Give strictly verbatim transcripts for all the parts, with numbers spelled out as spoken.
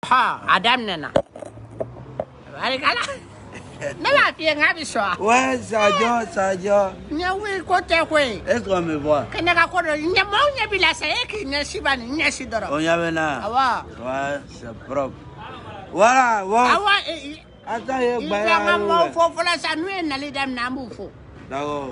Ha, Adam nena. Bari kala. Ne va bien ngabiso. Ouais, Sadio, Sadio. Nya wi côté kwe. Est-ce qu'on me voit? Kana ka ko nya mo nya bila sa eki nya sibani nya sidoro. On y avait là. Awa. Ouais, c'est propre. Voilà, voilà. Awa e. Attends, il y a Il a mo fo fo la sa nu na le dam na mu fo. D'accord.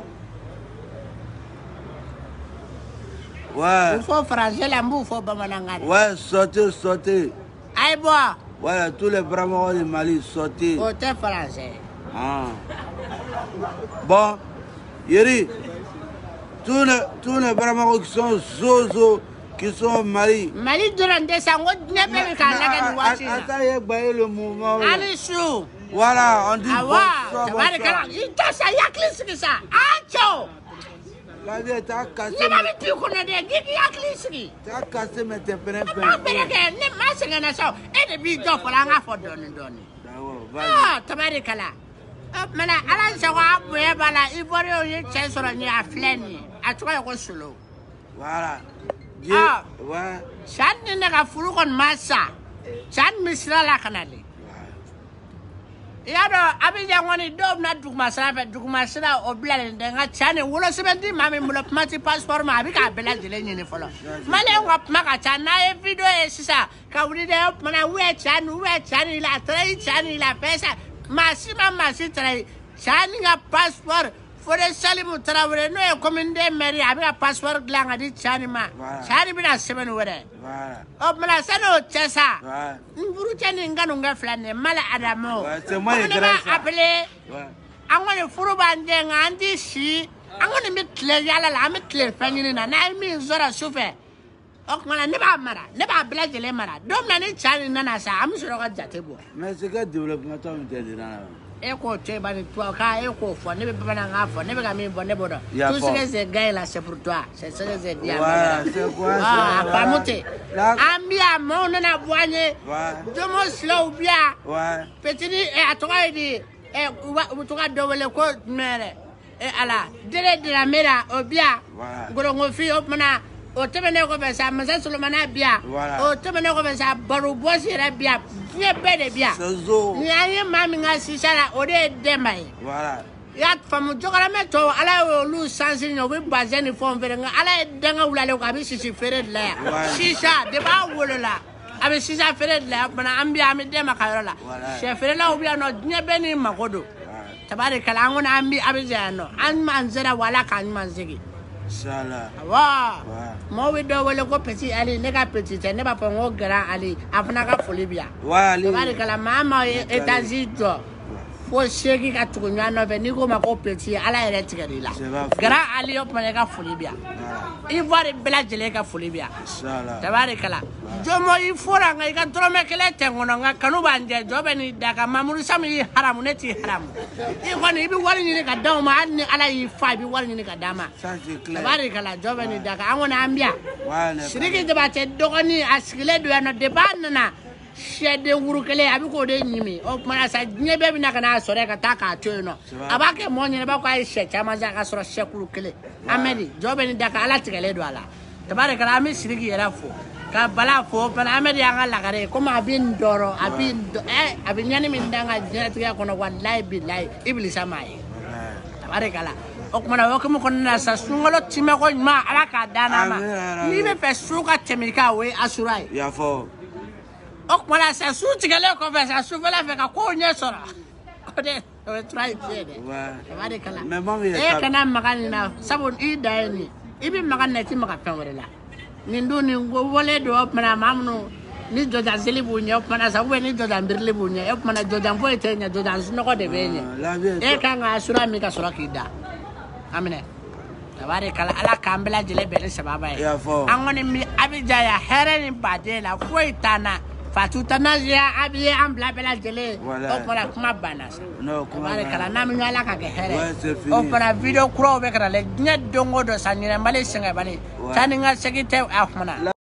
Ouais. Il faut français la mu fo bamananga. Ouais, sortez, sortez. Ay bois. Voilà, tous les bravos du Mali, sortez. O te français. Ah. Bon, Yeri, tous les, tous les bravos qui sont zozo, qui sont au Mali. Mali durant des sango ne be ka la ni wati. Attends, il y a baillé le mouvement. Ali sou. Voilà, on dit Awa, bonsoir, tabari kala. bonsoir. Ita sa yaklis sa. Acho. La vie, t'as cassé, Ne ma bi ku na de gigi yaklis. t'as cassé mes tempérés. Ma bereke ne ma senga na so. E de bi do fola nga fo doni doni. D'accord, vas-y. Ah, tabari kala. Mana ala sa wa abu e bala ibori o ye che soro ni afleni. Atwa ko solo. Voilà. Dieu, Ah. ouais. Chan ni na ka furu kon masa. Chan misra la kanali. Yado abija ngoni dob na dugma sara dugma sara obla le nga chane wolo sebendi mami mulo mati passport ma abika bela jele nyini folo male nga maka chana e video e sisa ka wuri de mana we chanu we chani la trai chani la pesa masima masi trai chani nga passport fore salimu trawre no e commande meri abika passport glanga di chani ma chani bina semen wore Voilà. o mana sano chesa Ouais. Nguru chani nganu nga flane mala adamo Ouais, c'est moi qui grâce grâce. appelé Ouais. angone furuba ndenga andi si angone mitle yala la mitle fanyini na na mi zora sufe okmana ne ba mara ne ba blajele mara dom na ni chani na sa am suro ga jatebo Mais c'est quel développement toi me dit là? e ko te ba ni toi ka e ko fo ne be bana nga fo ne be ga mi bonne bodo Ya tout fo. ce que c'est gay là c'est pour toi c'est ce que c'est bien Ouais, c'est quoi ah ça? pas monter Là- ambia mon na boanye Ouais. domo slow bien Ouais. petit ni e atoka di e utoka dowele ko mere e ala dere de la mera obia Voilà. gorongo fi opmana o temene ko be sa masa sulmana bia Voilà. o temene ko be sa baru bosi re bia nie bede bia C'est zo. ni ayi mami nga sisala o de demai Voilà. ya famu jogara meto ala o lu sansi no bi bazeni fon fere nga ala danga wulale ko abi sisi fere la Voilà. sisa de ba wolola abi sisa fere la bana ambia mi dema kayola Voilà. she fere la obia no nye beni makodo Ouais. tabari kala ngona ambi abi jano an manzera wala kan manzigi Inch'Allah. wa Ouais. mo wi do wala ko petit ali ne ka petit te ne ba po ngo grand ali afuna ka folibia Ouais, allez. tabari kala mama etazito fo sheki ka tukunya no be ni ko ma ko petit ala ere tigarila C'est pas fou. grand ali op mane ka folibia Voilà. ivoire bela jele ka folibia Inch'Allah. tabari kala jomo ifora nga ka trome kele tengono nga kanu banje jobe ni daga mamuru sami haramu neti haramu i koni ibi wali ni ka daw ma anni ala yi fa bi wali ni ka dama Ça c'est clair. tabari kala jobe ni daga angona ambia Ouais, n'est siriki debate dogoni askile do no debanna shede wurukele abi ko de nyimi o mana sa nyebe bi na kana sore ka ta ka to no abake mo nyine ba ko ai she chama za ka soro shekuru kele amedi jobe ni daga ala tigele do ala tabari kala ami siriki yera fo ka bala fo pana amedi anga la gare ko ma bin doro abin eh abin nyani min danga jetiga kono wallahi billahi iblisa mai tabari kala o kuma o kuma konna sa sungolo time ko ma ala ka dana ma ni be fe suka temika we asurai Il y a fort. o kuma sa su tigele ko fe sa su fela fe ka ko nye sora ko de o try fede Ouais. tabari kala Mais maman, il y e a kana magani na sabon i dayni ibi magani na ti maka fen wala ni ndu ni go wole do mana mamnu ni joja zeli bunya mana sa we ni joja mbirli bunya e mana joja fo etenya joja suno ko de benya La vie. e kanga asura mi ka sura kida amine tabari kala ala kambela jele bele sababa e Ya fo. angone mi abija ya here ni badela ko itana fatutana ya abiye ambla bela jele Voilà. o pala kuma banasa Non, comment tabari kala na mi ngala ka ke here Ouais, c'est fini. o pala video kro be kala le nya dongo do sanire mbale singa bani Ouais. tani nga segite afmana